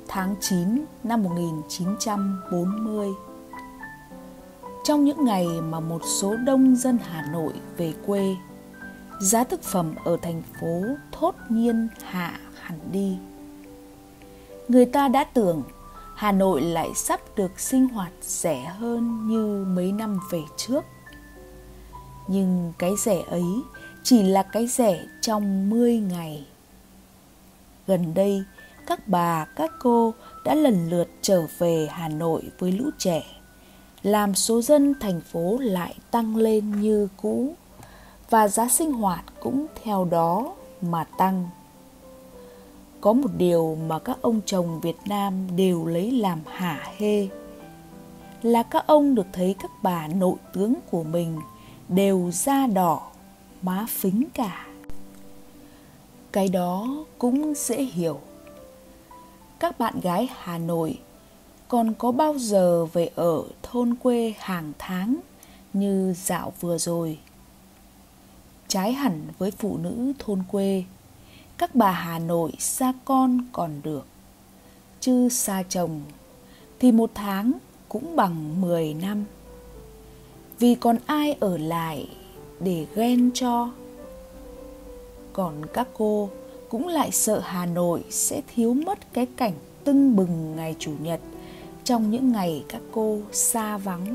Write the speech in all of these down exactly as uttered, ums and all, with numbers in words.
tháng chín năm một nghìn chín trăm bốn mươi. Trong những ngày mà một số đông dân Hà Nội về quê, giá thực phẩm ở thành phố thốt nhiên hạ hẳn đi. Người ta đã tưởng Hà Nội lại sắp được sinh hoạt rẻ hơn như mấy năm về trước. Nhưng cái rẻ ấy chỉ là cái rẻ trong mười ngày. Gần đây, các bà, các cô đã lần lượt trở về Hà Nội với lũ trẻ, làm số dân thành phố lại tăng lên như cũ, và giá sinh hoạt cũng theo đó mà tăng. Có một điều mà các ông chồng Việt Nam đều lấy làm hả hê, là các ông được thấy các bà nội tướng của mình đều da đỏ, má phính cả. Cái đó cũng dễ hiểu. Các bạn gái Hà Nội còn có bao giờ về ở thôn quê hàng tháng như dạo vừa rồi. Trái hẳn với phụ nữ thôn quê, các bà Hà Nội xa con còn được, chứ xa chồng thì một tháng cũng bằng mười năm. Vì còn ai ở lại để ghen cho. Còn các cô cũng lại sợ Hà Nội sẽ thiếu mất cái cảnh tưng bừng ngày Chủ nhật trong những ngày các cô xa vắng.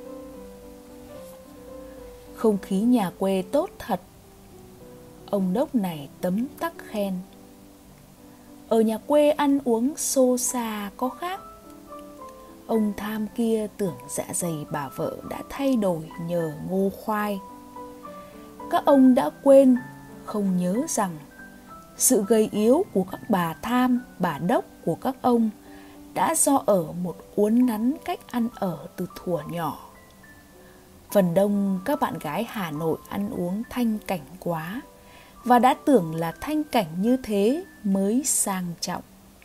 Không khí nhà quê tốt thật. Ông Đốc này tấm tắc khen. Ở nhà quê ăn uống xô xa có khác. Ông Tham kia tưởng dạ dày bà vợ đã thay đổi nhờ ngô khoai. Các ông đã quên, không nhớ rằng sự gầy yếu của các bà Tham, bà Đốc của các ông đã do ở một uốn nắn cách ăn ở từ thuở nhỏ. Phần đông các bạn gái Hà Nội ăn uống thanh cảnh quá, và đã tưởng là thanh cảnh như thế mới sang trọng.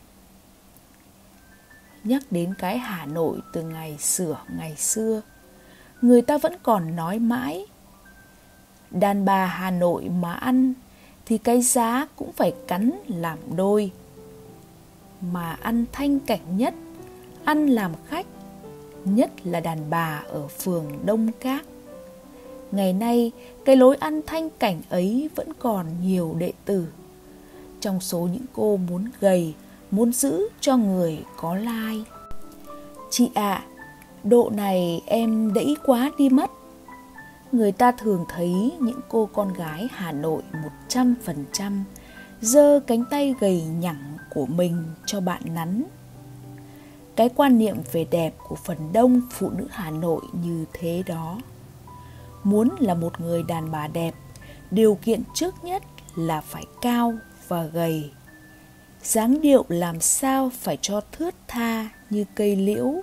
Nhắc đến cái Hà Nội từ ngày xửa ngày xưa, người ta vẫn còn nói mãi. Đàn bà Hà Nội mà ăn thì cái giá cũng phải cắn làm đôi. Mà ăn thanh cảnh nhất, ăn làm khách, nhất là đàn bà ở phường Đông Các. Ngày nay, cái lối ăn thanh cảnh ấy vẫn còn nhiều đệ tử. Trong số những cô muốn gầy, muốn giữ cho người có lai. Chị ạ, à, độ này em đẫy quá đi mất. Người ta thường thấy những cô con gái Hà Nội một trăm phần trăm giơ cánh tay gầy nhẳng của mình cho bạn nắn. Cái quan niệm về đẹp của phần đông phụ nữ Hà Nội như thế đó. Muốn là một người đàn bà đẹp, điều kiện trước nhất là phải cao và gầy. Dáng điệu làm sao phải cho thướt tha như cây liễu.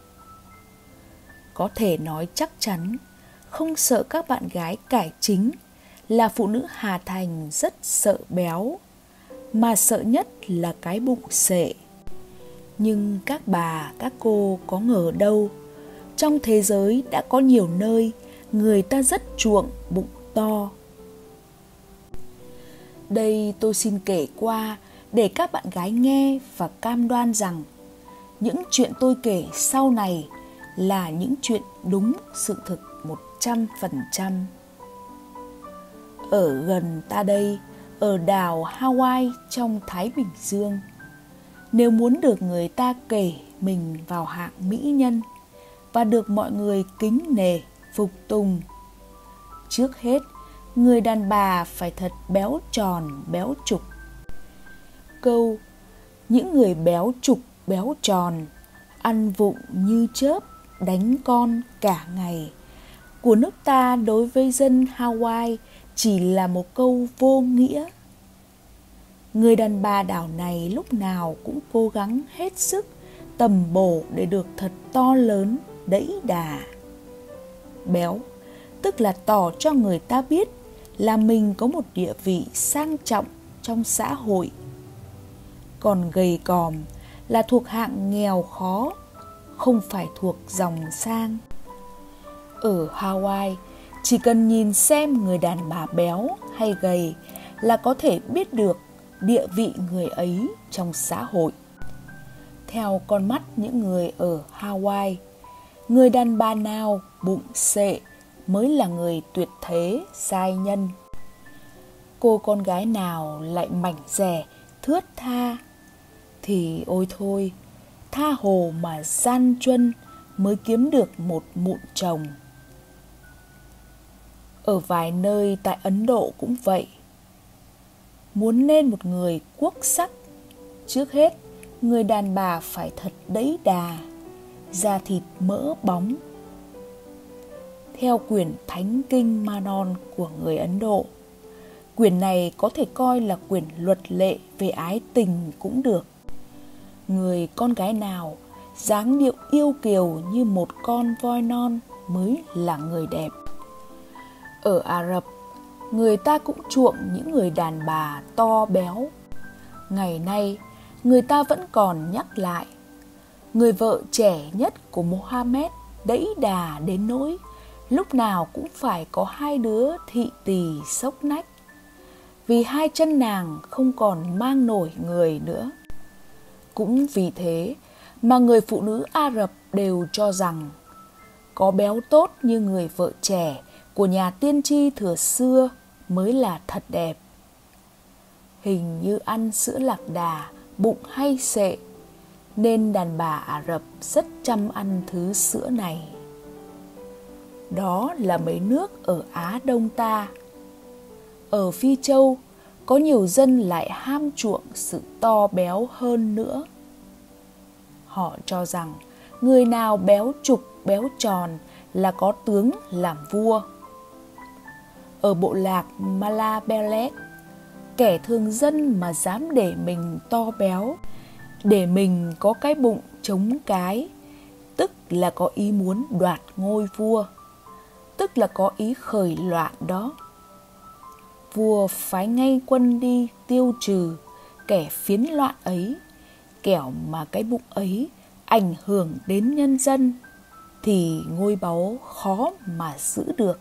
Có thể nói chắc chắn, không sợ các bạn gái cải chính, là phụ nữ Hà Thành rất sợ béo, mà sợ nhất là cái bụng xệ. Nhưng các bà, các cô có ngờ đâu, trong thế giới đã có nhiều nơi người ta rất chuộng bụng to. Đây tôi xin kể qua để các bạn gái nghe và cam đoan rằng những chuyện tôi kể sau này là những chuyện đúng sự thực một trăm phần trăm. Ở gần ta đây, ở đảo Hawaii trong Thái Bình Dương, nếu muốn được người ta kể mình vào hạng mỹ nhân và được mọi người kính nể, phục tùng, trước hết, người đàn bà phải thật béo tròn, béo trục. Câu những người béo trục, béo tròn, ăn vụng như chớp, đánh con cả ngày của nước ta đối với dân Hawaii chỉ là một câu vô nghĩa. Người đàn bà đảo này lúc nào cũng cố gắng hết sức tầm bổ để được thật to lớn, đẫy đà. Béo tức là tỏ cho người ta biết là mình có một địa vị sang trọng trong xã hội. Còn gầy còm là thuộc hạng nghèo khó, không phải thuộc dòng sang. Ở Hawaii, chỉ cần nhìn xem người đàn bà béo hay gầy là có thể biết được địa vị người ấy trong xã hội. Theo con mắt những người ở Hawaii, người đàn bà nào bụng xệ mới là người tuyệt thế giai nhân. Cô con gái nào lại mảnh dẻ, thướt tha, thì ôi thôi, tha hồ mà gian truân mới kiếm được một mụn chồng. Ở vài nơi tại Ấn Độ cũng vậy. Muốn nên một người quốc sắc, trước hết người đàn bà phải thật đẫy đà, da thịt mỡ bóng. Theo quyển Thánh Kinh Manon của người Ấn Độ, quyển này có thể coi là quyển luật lệ về ái tình cũng được. Người con gái nào dáng điệu yêu kiều như một con voi non mới là người đẹp. Ở Ả Rập, người ta cũng chuộng những người đàn bà to béo. Ngày nay, người ta vẫn còn nhắc lại, người vợ trẻ nhất của Mohammed đẫy đà đến nỗi lúc nào cũng phải có hai đứa thị tỳ xốc nách, vì hai chân nàng không còn mang nổi người nữa. Cũng vì thế mà người phụ nữ Ả Rập đều cho rằng có béo tốt như người vợ trẻ của nhà tiên tri thuở xưa mới là thật đẹp. Hình như ăn sữa lạc đà, bụng hay xệ, nên đàn bà Ả Rập rất chăm ăn thứ sữa này. Đó là mấy nước ở Á Đông ta. Ở Phi Châu, có nhiều dân lại ham chuộng sự to béo hơn nữa. Họ cho rằng người nào béo trục béo tròn là có tướng làm vua. Ở bộ lạc Malabelek, kẻ thường dân mà dám để mình to béo, để mình có cái bụng trống cái, tức là có ý muốn đoạt ngôi vua, tức là có ý khởi loạn đó. Vua phái ngay quân đi tiêu trừ kẻ phiến loạn ấy, kẻo mà cái bụng ấy ảnh hưởng đến nhân dân, thì ngôi báu khó mà giữ được.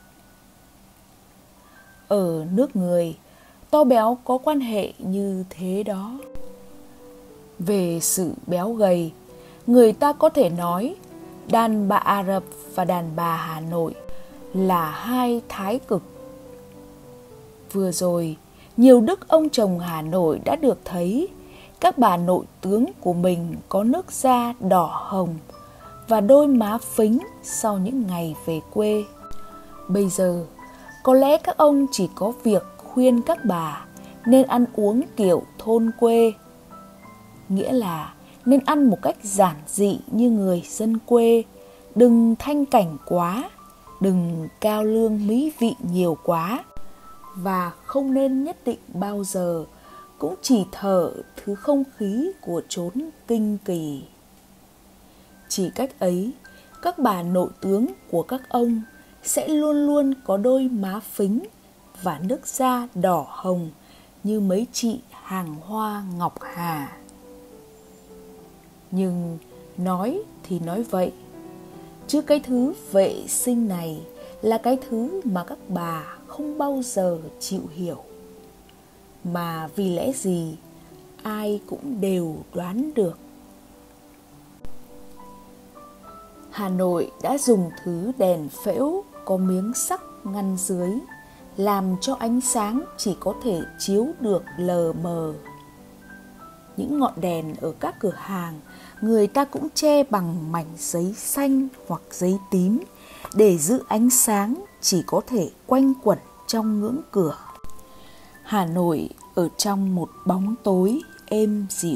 Ở nước người, to béo có quan hệ như thế đó. Về sự béo gầy, người ta có thể nói đàn bà Ả Rập và đàn bà Hà Nội là hai thái cực. Vừa rồi, nhiều đức ông chồng Hà Nội đã được thấy các bà nội tướng của mình có nước da đỏ hồng và đôi má phính sau những ngày về quê. Bây giờ, có lẽ các ông chỉ có việc khuyên các bà nên ăn uống kiểu thôn quê, nghĩa là nên ăn một cách giản dị như người dân quê, đừng thanh cảnh quá, đừng cao lương mỹ vị nhiều quá, và không nên nhất định bao giờ cũng chỉ thở thứ không khí của chốn kinh kỳ. Chỉ cách ấy, các bà nội tướng của các ông sẽ luôn luôn có đôi má phính và nước da đỏ hồng như mấy chị hàng hoa ngọc hà. Nhưng nói thì nói vậy, chứ cái thứ vệ sinh này là cái thứ mà các bà không bao giờ chịu hiểu. Mà vì lẽ gì, ai cũng đều đoán được. Hà Nội đã dùng thứ đèn phễu có miếng sắt ngăn dưới, làm cho ánh sáng chỉ có thể chiếu được lờ mờ. Những ngọn đèn ở các cửa hàng người ta cũng che bằng mảnh giấy xanh hoặc giấy tím để giữ ánh sáng chỉ có thể quanh quẩn trong ngưỡng cửa. Hà Nội ở trong một bóng tối êm dịu.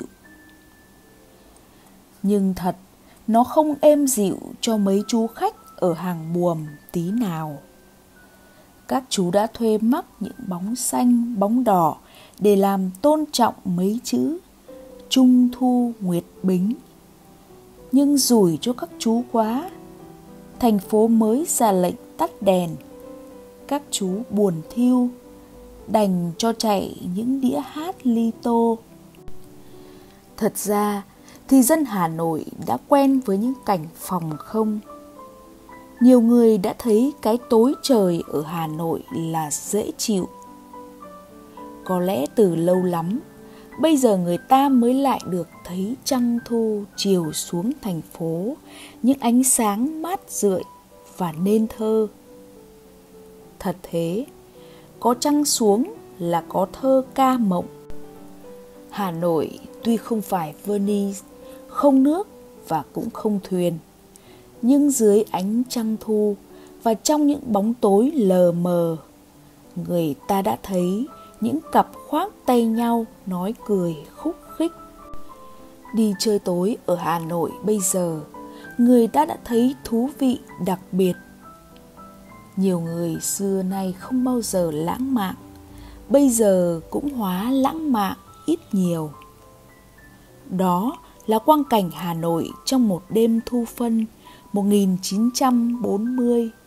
Nhưng thật, nó không êm dịu cho mấy chú khách ở hàng buồm tí nào. Các chú đã thuê mắc những bóng xanh, bóng đỏ để làm tôn trọng mấy chữ Trung Thu Nguyệt Bính. Nhưng rủi cho các chú quá, thành phố mới ra lệnh tắt đèn. Các chú buồn thiu, đành cho chạy những đĩa hát ly tô. Thật ra thì dân Hà Nội đã quen với những cảnh phòng không. Nhiều người đã thấy cái tối trời ở Hà Nội là dễ chịu. Có lẽ từ lâu lắm, bây giờ người ta mới lại được thấy trăng thu chiều xuống thành phố, những ánh sáng mát rượi và nên thơ. Thật thế, có trăng xuống là có thơ ca mộng. Hà Nội tuy không phải Venice, không nước và cũng không thuyền, nhưng dưới ánh trăng thu và trong những bóng tối lờ mờ, người ta đã thấy những cặp khoác tay nhau nói cười khúc khích. Đi chơi tối ở Hà Nội bây giờ, người ta đã thấy thú vị đặc biệt. Nhiều người xưa nay không bao giờ lãng mạn, bây giờ cũng hóa lãng mạn ít nhiều. Đó là quang cảnh Hà Nội trong một đêm thu phân một nghìn chín trăm bốn mươi.